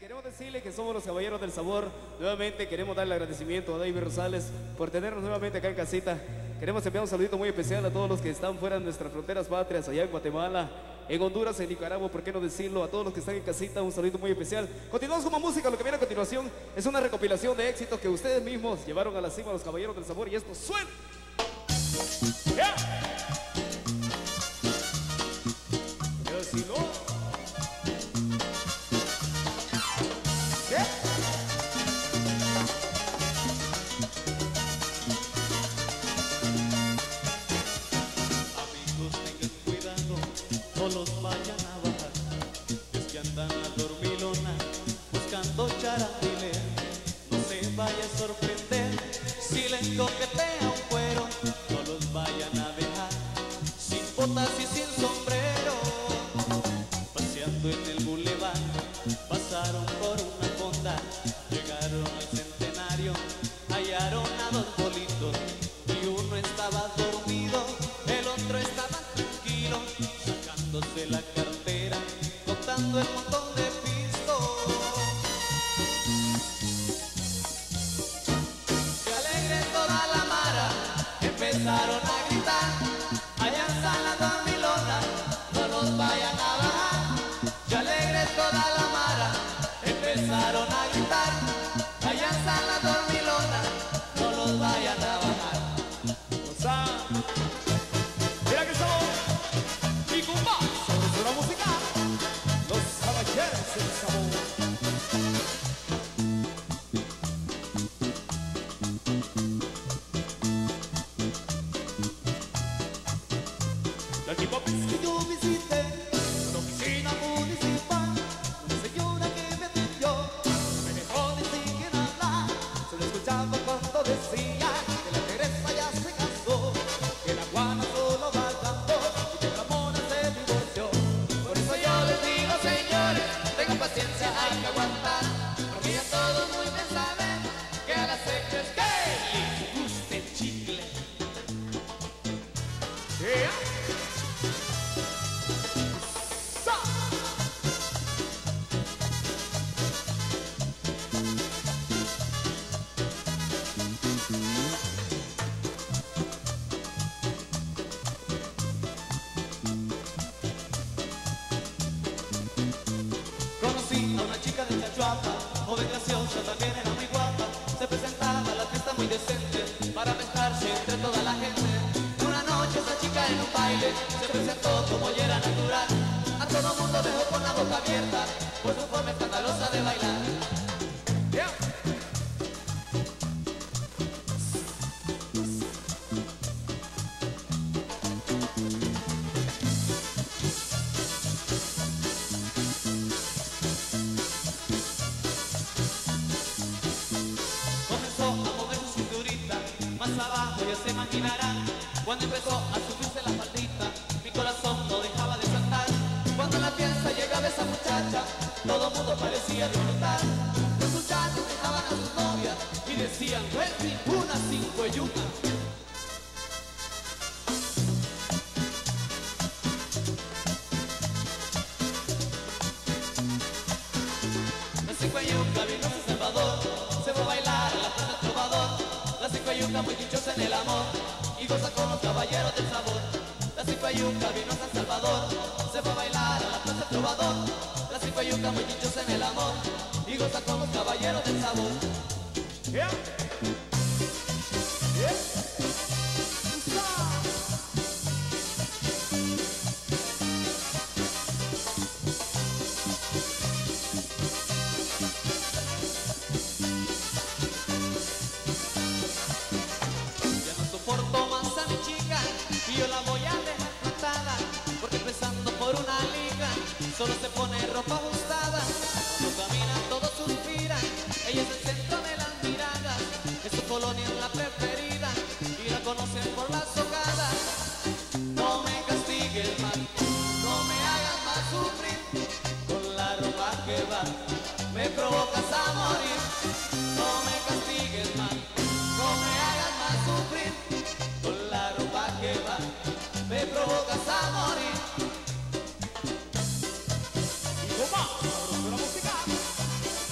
queremos decirle que somos los Caballeros del Sabor. Nuevamente queremos darle agradecimiento a David Rosales por tenernos nuevamente acá en casita. Queremos enviar un saludito muy especial a todos los que están fuera de nuestras fronteras patrias, allá en Guatemala, en Honduras, en Nicaragua, ¿por qué no decirlo? A todos los que están en casita, un saludito muy especial. Continuamos con más música. Lo que viene a continuación es una recopilación de éxitos que ustedes mismos llevaron a la cima, a los Caballeros del Sabor, y esto suena. Yeah. Si no, ¿qué? Amigos, tengan cuidado, no los vayan a bajar. Es que andan a dormilona buscando charandiles. No se vaya a sorprender si les coquetea un cuero. No los vayan a dejar sin botas y sin sombrero. Paseando en el bulevar, pasaron por una fonda, llegaron al Centenario, hallaron a dos bolitos, y uno estaba dormido, el otro estaba tranquilo, sacándose la cartera, contando el montón de pistos. Se alegre toda la mara, empezaron a gritar, allá está la dormilona, no nos vayan a bajar. Y alegre toda la mara, empezaron a gritar, allá está la dormilona, no los vayan a bajar. Mira que sabor y cumba, sabrosura musical, los Caballeros del Sabor. La última vez que yo visité una oficina municipal, una señora que me atendió me dejó de sin hablar. Solo escuchaba cuando decía que la Teresa ya se casó, que la Juana solo va dando y que la Mona se divorció. Por eso yo les digo, señores, tengan paciencia, hay que aguantar, porque ya todos muy bien saben que a las exes que les gusta el chicle. Conocí a una chica de Chachuapa, joven graciosa, también era muy guapa. Se presentaba a la fiesta muy decente para mezclarse entre toda la gente. Una noche esa chica en un baile se presentó como ya era natural. A todo mundo dejó con la boca abierta por su forma escandalosa de bailar. Yeah. Comenzó a mover su cinturita, más abajo ya se imaginarán. Cuando empezó a subirse la faldita, mi corazón no dejaba de saltar. Cuando a la fiesta llegaba esa muchacha, todo mundo parecía disfrutar. Los muchachos dejaban a sus novias y decían, Welty, una cinco y una. La cigüeyuca vino a San Salvador, se fue a bailar a la plaza del Trovador. La cigüeyuca muy dichosa en el amor y goza con los Caballeros del Sabor. La cigüeyuca vino a San Salvador, se fue a bailar a la plaza del Trovador. La cigüeyuca muy dichosa en el amor y goza con los Caballeros del Sabor. Yeah. Yeah. Ya no soporto más a mi chica y yo la voy a dejar tratada, porque empezando por una liga solo se pone ropa ajustada. Cuando camina todos suspiran, ella es el centro de las miradas, es su colonia es la preferida y la conocen por las hogadas. No me castigues más, no me hagas más sufrir, con la ropa que va me provocas a morir. No me castigues más, no me hagas más sufrir, con la ropa que va me provocas a morir. Y cumba, sabrosura musical,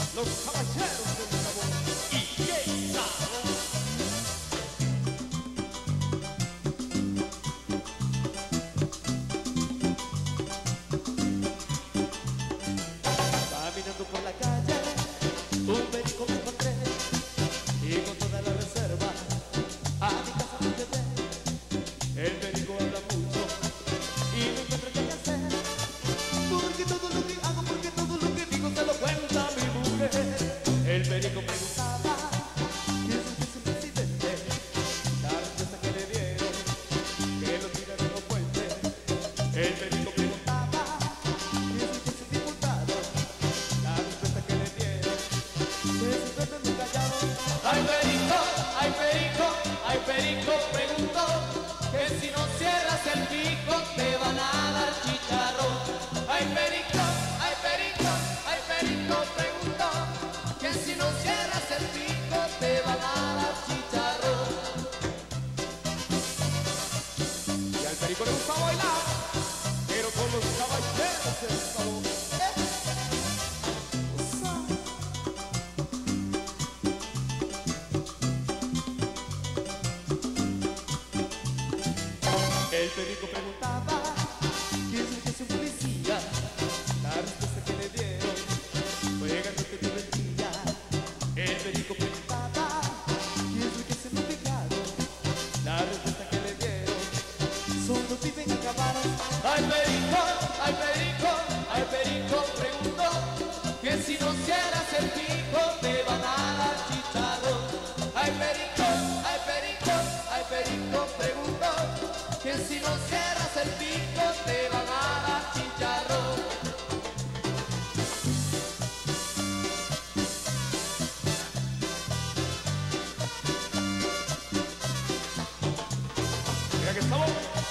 Un perico me encontré y con toda la reserva a mi casa me llevé. El perico habla mucho y no encuentro qué hacer, porque todo lo que hago, porque todo lo que digo se lo cuenta mi mujer. El perico preguntaba ¿quién es el presidente? La respuesta que le dieron que lo tiraron a los puentes. El perico preguntaba ¿quién es el diputado? La respuesta que le dieron que se tratan de callados. Ay perico, ay perico, ay perico preguntó que si no cierras el pico te van a dar chicharrón. Ay perico, ay perico, ay perico preguntó que si no cierras el pico te van a dar chicharrón. Y al perico le gusta bailar, pero con los caballeros del salón. El perico preguntaba ¿quién es el que es un policía? La respuesta que le dieron fue garrote de mentira. El perico preguntaba ¿quién es el que es el obligado? La respuesta que le dieron son los viven acabados. Ay perico, ay perico, ay perico preguntó que si no cierras el pico te van a dar chicharrón. Ay perico, ay perico, ay perico preguntó que si no cierras el pico te van a dar chicharrón. Mira que estamos.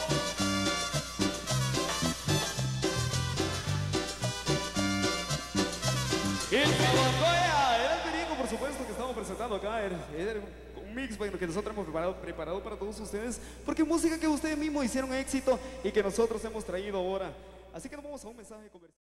El Perico, era el Perico, por supuesto, que estamos presentando acá. Era un mix bueno, que nosotros hemos preparado para todos ustedes, porque música que ustedes mismos hicieron éxito y que nosotros hemos traído ahora. Así que nos vamos a un mensaje comercial.